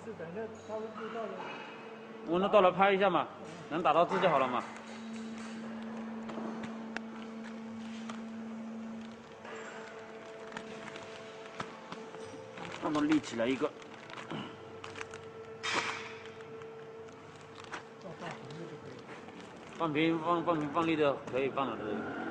就等着他温度到了。 温度到了拍一下嘛，能打到字就好了嘛。慢慢立起来一个。放平放力的可以放了这个。